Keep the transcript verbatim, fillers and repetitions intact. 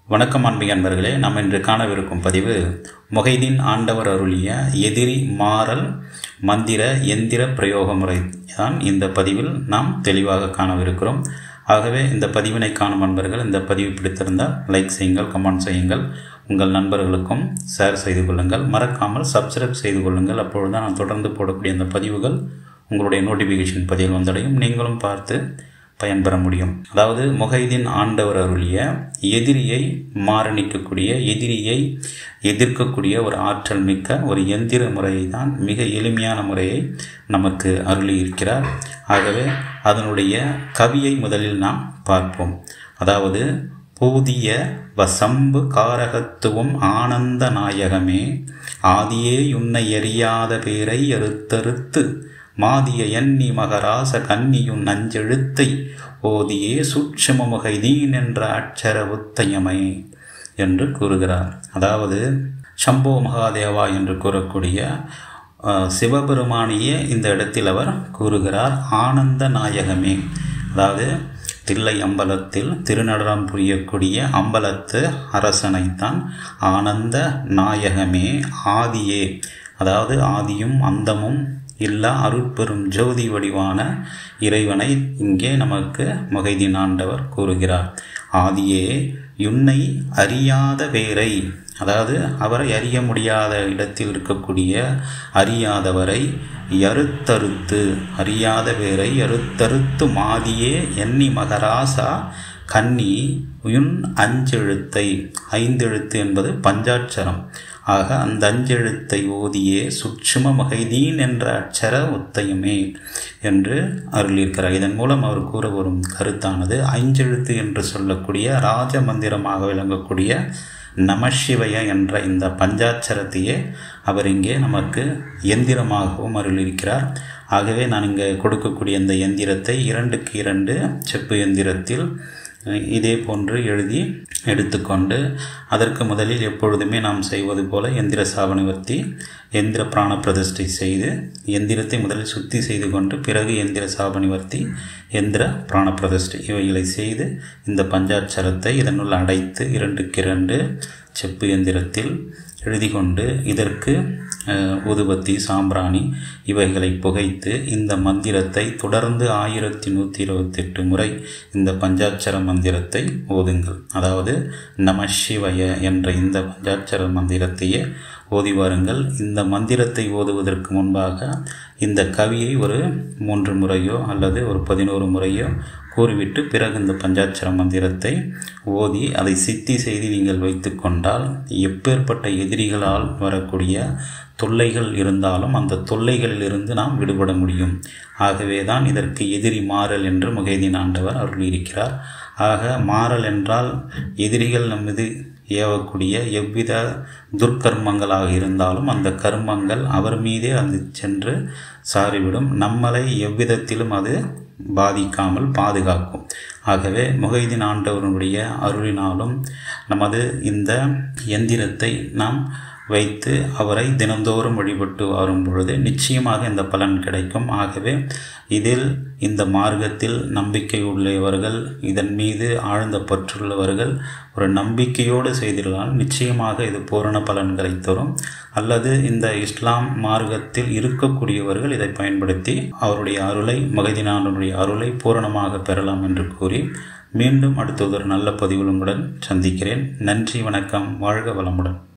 வணக்கம் அன்பின் நண்பர்களே, நாம் இன்று காணவிருக்கும் பதிவு முகைதீன் ஆண்டவர் அருளிய எதிரி மாறல் மந்திர எந்திர பிரயோக முறை தான். இந்த பதிவில் நாம் தெளிவாக காணவிருக்கிறோம். ஆகவே இந்த பதிவினை காணும் நண்பர்கள் இந்த பதிவு பிடித்திருந்தால் லைக் செய்யுங்கள், கமெண்ட் செய்யுங்கள், உங்கள் நண்பர்களுக்கும் ஷேர் செய்து கொள்ளுங்கள். மறக்காமல் சப்ஸ்கிரைப் செய்து கொள்ளுங்கள். அப்பொழுது தான் நான் தொடர்ந்து போடக்கூடிய அந்த பதிவுகள் உங்களுடைய நோட்டிஃபிகேஷன் பதிவில் வந்தடையும், நீங்களும் பார்த்து பயன்பெற முடியும். அதாவது முகைதீன் ஆண்டவர் அருளிய எதிரியை மாரணிக்கக்கூடிய, எதிரியை எதிர்க்கக்கூடிய ஒரு ஆற்றல் மிக்க ஒரு எந்திர முறையை தான், மிக எளிமையான முறையை நமக்கு அருளி இருக்கிறார். ஆகவே அதனுடைய கவியை முதலில் நாம் பார்ப்போம். அதாவது பூதிய வசம்பு காரகத்துவம் ஆனந்த நாயகமே, ஆதியே உன்னை எறியாத பேரை அறுத்தறுத்து மாதிய எண்ணி மகராச கன்னியுன் நஞ்செழுத்தை ஓதியே சூட்சும முகைதீன் என்ற அட்சர உத்தயமை என்று கூறுகிறார். அதாவது சம்போ மகாதேவா என்று கூறக்கூடிய சிவபெருமானியே இந்த இடத்தில் அவர் கூறுகிறார். ஆனந்த நாயகமே, அதாவது தில்லை அம்பலத்தில் திருநடனம் புரியக்கூடிய அம்பலத்து அரசனைத்தான் ஆனந்த நாயகமே, ஆதியே, அதாவது ஆதியும் அந்தமும் இல்லா அருட்பெரும் ஜோதி வடிவான இறைவனை இங்கே நமக்கு முகைதீன் ஆண்டவர் கூறுகிறார். ஆதியே உன்னை அறியாத பேரை, அதாவது அவரை அறிய முடியாத இடத்தில் இருக்கக்கூடிய அறியாதவரை அறுத்தறுத்து, அறியாத பேரை அறுத்தறுத்து மாதியே எண்ணி மகராசா கன்னி உன் அஞ்செழுத்தை, ஐந்தெழுத்து என்பது பஞ்சாட்சரம். ஆக அந்த அஞ்செழுத்தை ஓதியே சுட்சும முகைதீன் என்ற அட்சர உத்தயமே என்று அருளியிருக்கிறார். இதன் மூலம் அவர் கூற வரும் கருத்தானது, ஐஞ்செழுத்து என்று சொல்லக்கூடிய ராஜ மந்திரமாக விளங்கக்கூடிய நமசிவய என்ற இந்த பஞ்சாட்சரத்தையே அவர் இங்கே நமக்கு எந்திரமாகவும் அருளியிருக்கிறார். ஆகவே நான் இங்கே கொடுக்கக்கூடிய இந்த எந்திரத்தை இரண்டுக்கு இரண்டு செப்பு எந்திரத்தில் இதே போன்று எழுதி எடுத்துக்கொண்டு, அதற்கு முதலில் எப்பொழுதுமே நாம் செய்வது போல எந்திர சாபனிவர்த்தி, எந்திர பிராண பிரதிஷ்டை செய்து எந்திரத்தை முதலில் சுத்தி செய்து கொண்டு பிறகு எந்திர சாபனிவர்த்தி, எந்திர பிராண பிரதிஷ்டை இவைகளை செய்து இந்த பஞ்சாட்சரத்தை இதனுள் அடைத்து இரண்டுக்கு இரண்டு செப்பு எந்திரத்தில் எழுதி கொண்டு இதற்கு ஊதுபத்தி சாம்பிராணி இவைகளை புகைத்து இந்த மந்திரத்தை தொடர்ந்து ஆயிரத்தி நூற்றி இருபத்தி எட்டு முறை இந்த பஞ்சாட்சர மந்திரத்தை ஓதுங்கள். அதாவது நமசிவய என்ற இந்த பஞ்சாட்சர மந்திரத்தையே ஓதி வாருங்கள். இந்த மந்திரத்தை ஓதுவதற்கு முன்பாக இந்த கவியை ஒரு மூன்று முறையோ அல்லது ஒரு பதினோரு முறையோ கூறிவிட்டு பிறகு இந்த பஞ்சாட்சர மந்திரத்தை ஓதி அதை சித்தி செய்து நீங்கள் வைத்து கொண்டால் எப்பேற்பட்ட எதிரிகளால் வரக்கூடிய தொல்லைகள் இருந்தாலும் அந்த தொல்லைகளிலிருந்து நாம் விடுபட முடியும். ஆகவே தான் இதற்கு எதிரி மாறல் என்று முகைதீன் ஆண்டவர் அருளியிருக்கிறார். ஆக மாறல் என்றால் எதிரிகள் நம் மீது ஏவக்கூடிய எவ்வித துர்க்கர்மங்களாக இருந்தாலும் அந்த கர்மங்கள் அவர் மீதே அது சென்று சாரிவிடும், நம்மளை எவ்விதத்திலும் அது பாதிக்காமல் பாதுகாக்கும். ஆகவே முகைதீன் ஆண்டவருடைய அருளினாலும் நமது இந்த எந்திரத்தை நாம் வைத்து அவரை தினந்தோறும் வழிபட்டு வரும் பொழுது நிச்சயமாக இந்த பலன் கிடைக்கும். ஆகவே இதில் இந்த மார்க்கத்தில் நம்பிக்கை உள்ளவர்கள், இதன் மீது ஆழ்ந்த பற்றுள்ளவர்கள் ஒரு நம்பிக்கையோடு செய்திருந்தால் நிச்சயமாக இது பூரண பலன்களை தரும். அல்லது இந்த இஸ்லாம் மார்க்கத்தில் இருக்கக்கூடியவர்கள் இதை பயன்படுத்தி அவருடைய அருளை, முகைதீன் ஆண்டவருடைய அருளை பூரணமாக பெறலாம் என்று கூறி மீண்டும் அடுத்த ஒரு நல்ல பதிவில் உங்களுடன் சந்திக்கிறேன். நன்றி, வணக்கம், வாழ்க வளமுடன்.